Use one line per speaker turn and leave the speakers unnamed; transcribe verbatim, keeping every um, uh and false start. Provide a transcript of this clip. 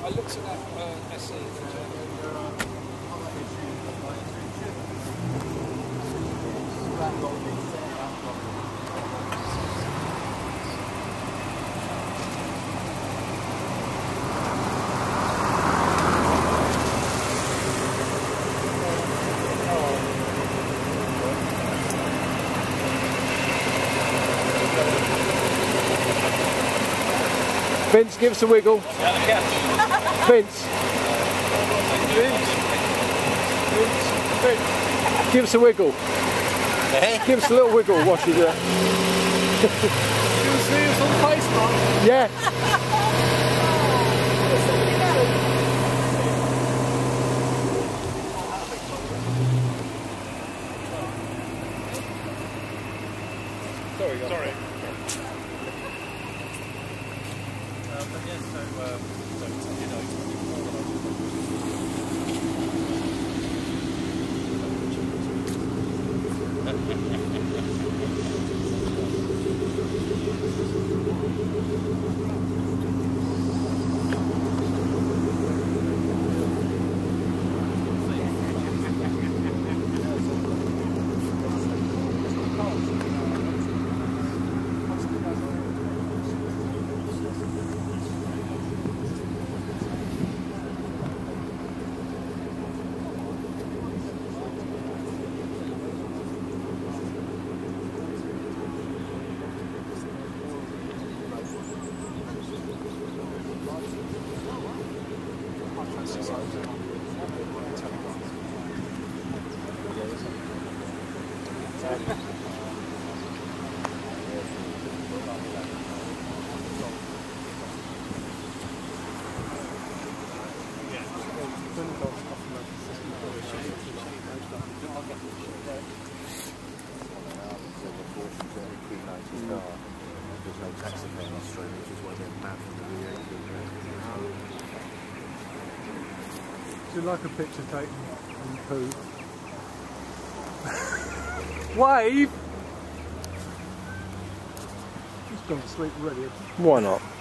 I looked at that uh, S E.
Vince, give us a wiggle. Vince. Vince. Vince. Give us a wiggle. Give us a little wiggle while she's there.
You see us on Facebook?
Yeah.
Sorry, sorry.
But yeah, so, um, so you know,
Do you like a picture taken in poo? Wave! Just gone to sleep already. Why not?